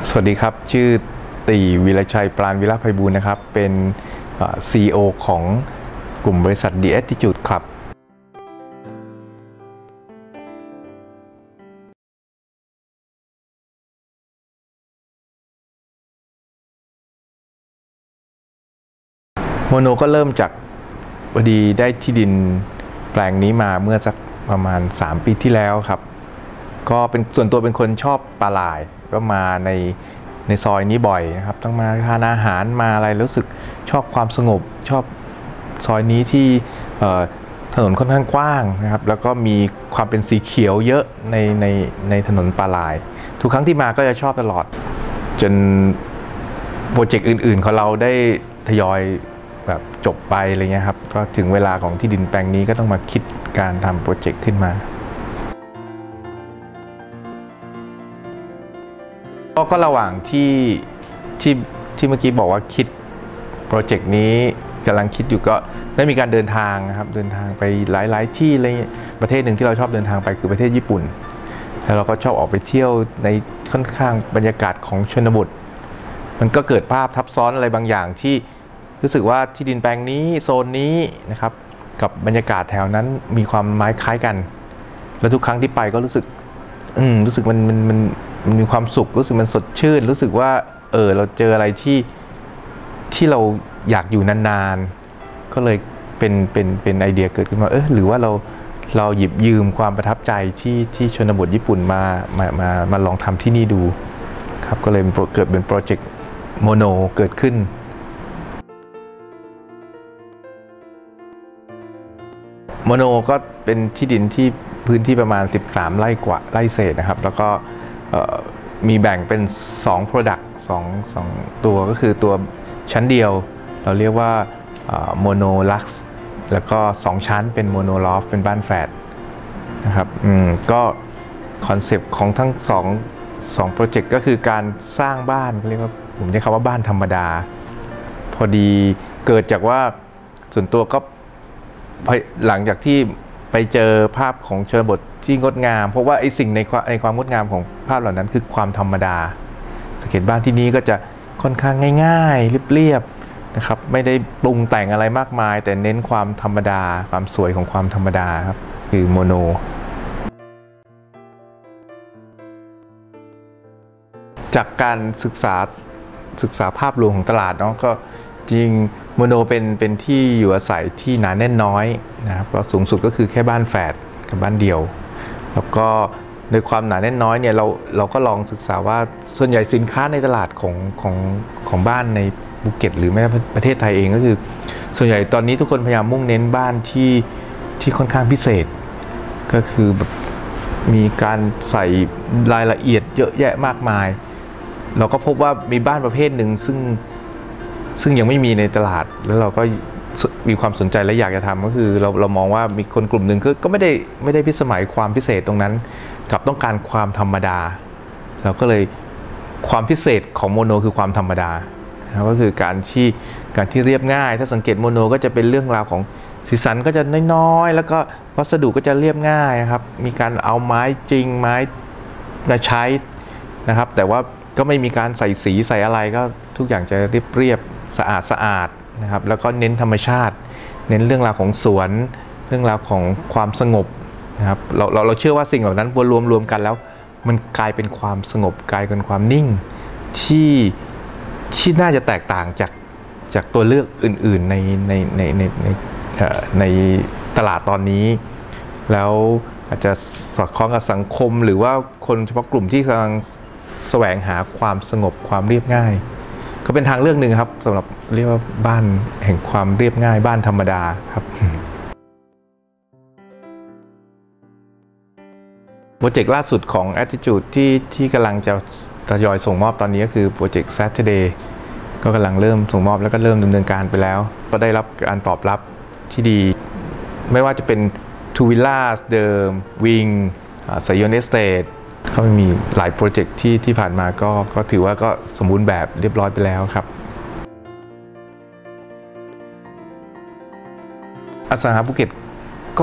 สวัสดีครับชื่อตีวีรชัยปราณวิระไพบูลย์นะครับเป็น CEO ของกลุ่มบริษัท The Attitude ครับโมโนก็เริ่มจากพอดีได้ที่ดินแปลงนี้มาเมื่อสักประมาณ3 ปีที่แล้วครับก็เป็นส่วนตัวเป็นคนชอบปลาหร่ายก็มาในซอยนี้บ่อยนะครับต้องมาทานอาหารมาอะไรรู้สึกชอบความสงบชอบซอยนี้ที่ถนนค่อนข้างกว้างนะครับแล้วก็มีความเป็นสีเขียวเยอะในถนนปลาหร่ายทุกครั้งที่มาก็จะชอบตลอดจนโปรเจกต์อื่นๆของเราได้ทยอยแบบจบไปอะไรเงี้ยครับก็ถึงเวลาของที่ดินแปลงนี้ก็ต้องมาคิดการทำโปรเจกต์ขึ้นมาก็ระหว่างที่เมื่อกี้บอกว่าคิดโปรเจกต์นี้กำลังคิดอยู่ก็ได้มีการเดินทางนะครับเดินทางไปหลายที่เลยประเทศหนึ่งที่เราชอบเดินทางไปคือประเทศญี่ปุ่นแล้วเราก็ชอบออกไปเที่ยวในค่อนข้างบรรยากาศของชนบทมันก็เกิดภาพทับซ้อนอะไรบางอย่างที่รู้สึกว่าที่ดินแปลงนี้โซนนี้นะครับกับบรรยากาศแถวนั้นมีความไม้คล้ายกันแล้วทุกครั้งที่ไปก็รู้สึกมันมีความสุขรู้สึกมันสดชื่นรู้สึกว่าเราเจออะไรที่เราอยากอยู่นานๆก็เลยเป็นไอเดียเกิดขึ้นมาหรือว่าเราหยิบยืมความประทับใจที่ชนบทญี่ปุ่นมาลองทำที่นี่ดูครับก็เลยเกิดเป็นโปรเจกต์โมโนเกิดขึ้นโมโนก็เป็นที่ดินที่พื้นที่ประมาณ13 ไร่กว่าไร่เศษนะครับแล้วก็มีแบ่งเป็น2 Product 2ตัวก็คือตัวชั้นเดียวเราเรียกว่าโมโนลักซ์แล้วก็2 ชั้นเป็นโมโนลอฟเป็นบ้านแฝดนะครับก็คอนเซปต์ของทั้ง2โปรเจกต์ก็คือการสร้างบ้านเรียกว่าผมใช้คำว่าบ้านธรรมดาพอดีเกิดจากว่าส่วนตัวก็หลังจากที่ไปเจอภาพของชนบทที่งดงามเพราะว่าไอ้สิ่งในความงดงามของภาพเหล่านั้นคือความธรรมดาสังเกตบ้านที่นี้ก็จะค่อนข้างง่ายๆเรียบๆนะครับไม่ได้ปรุงแต่งอะไรมากมายแต่เน้นความธรรมดาความสวยของความธรรมดาครับคือโมโนจากการศึกษาภาพรวมของตลาดเนาะก็จริงโมโนเป็นที่อยู่อาศัยที่หนาแน่นน้อยนะครับก็สูงสุดก็คือแค่บ้านแฝดกับบ้านเดี่ยวแล้วก็ในความหนาแน่นน้อยเนี่ยเราก็ลองศึกษาว่าส่วนใหญ่สินค้าในตลาดของบ้านในภูเก็ตหรือแม้ประเทศไทยเองก็คือส่วนใหญ่ตอนนี้ทุกคนพยายามมุ่งเน้นบ้านที่ค่อนข้างพิเศษก็คือแบบมีการใส่รายละเอียดเยอะแยะมากมายเราก็พบว่ามีบ้านประเภทหนึ่งซึ่งยังไม่มีในตลาดแล้วเราก็มีความสนใจและอยากจะทำก็คือเรามองว่ามีคนกลุ่มหนึ่งก็ไม่ได้พิสมัยความพิเศษตรงนั้นกับต้องการความธรรมดาเราก็เลยความพิเศษของโมโนคือความธรรมดาก็คือการที่เรียบง่ายถ้าสังเกตโมโนก็จะเป็นเรื่องราวของสีสันก็จะน้อยๆแล้วก็วัสดุก็จะเรียบง่ายนะครับมีการเอาไม้จริงไม้มาใช้นะครับแต่ว่าก็ไม่มีการใส่สีใส่อะไรก็ทุกอย่างจะเรียบสะอาดนะครับแล้วก็เน้นธรรมชาติเน้นเรื่องราวของสวนเรื่องราวของความสงบนะครับเราเชื่อว่าสิ่งเหล่านั้นรวมกันแล้วมันกลายเป็นความสงบกลายเป็นความนิ่งที่น่าจะแตกต่างจากตัวเลือกอื่นๆในตลาดตอนนี้แล้วอาจจะสอดคล้องกับสังคมหรือว่าคนเฉพาะกลุ่มที่กำลังแสวงหาความสงบความเรียบง่ายก็เป็นทางเลือกหนึ่งครับสำหรับเรียกว่าบ้านแห่งความเรียบง่ายบ้านธรรมดาครับโปรเจกต์ล่าสุดของ Attitude ที่กำลังจะทยอยส่งมอบตอนนี้ก็คือโปรเจกต์ Saturday ก็กำลังเริ่มส่งมอบแล้วก็เริ่มดำเนินการไปแล้วก็ได้รับการตอบรับที่ดีไม่ว่าจะเป็น Two Villas เดิม Wing สยามเอสเตทเขามีหลายโปรเจกต์ที่ผ่านมาก็ถือว่าก็สมบูรณ์แบบเรียบร้อยไปแล้วครับอสังหาภูเก็ตก็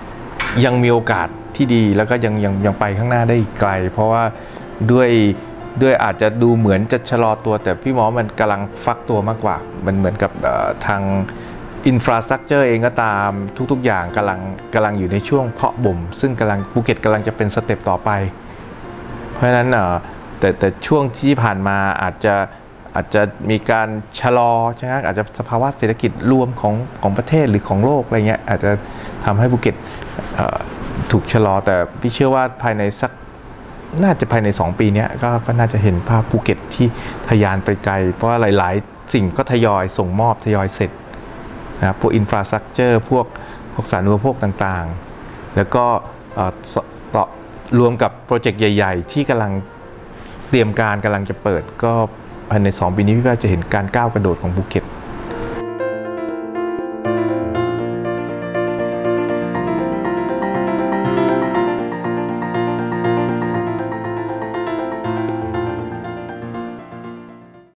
ยังมีโอกาสที่ดีแล้วก็ยังไปข้างหน้าได้ไกลเพราะว่าด้วยด้วยอาจจะดูเหมือนจะชะลอตัวแต่พี่มองมันกำลังฟักตัวมากกว่ามันเหมือนกับทางอินฟราสตรักเจอร์เองก็ตามทุกๆอย่างกำลังอยู่ในช่วงเพาะบ่มซึ่งภูเก็ตกำลังจะเป็นสเต็ปต่อไปเพราะฉะนั้นแต่ช่วงที่ผ่านมาอาจจะมีการชะลอใช่ไหมอาจจะสภาวะเศรษฐกิจรวมของประเทศหรือของโลกอะไรเงี้ยอาจจะทำให้ภูเก็ตถูกชะลอแต่พี่เชื่อว่าน่าจะภายใน2 ปีนี้ก็น่าจะเห็นภาพภูเก็ตที่ทะยานไปไกลเพราะว่าหลายๆสิ่งก็ทยอยส่งมอบทยอยเสร็จนะพวกอินฟราสตรักเจอร์พวกสาธารณูปโภคต่างๆแล้วก็รวมกับโปรเจกต์ใหญ่ๆที่กำลังเตรียมการกำลังจะเปิดก็ภายใน2 ปีนี้พี่ว่าจะเห็นการก้าวกระโดดของภูเก็ต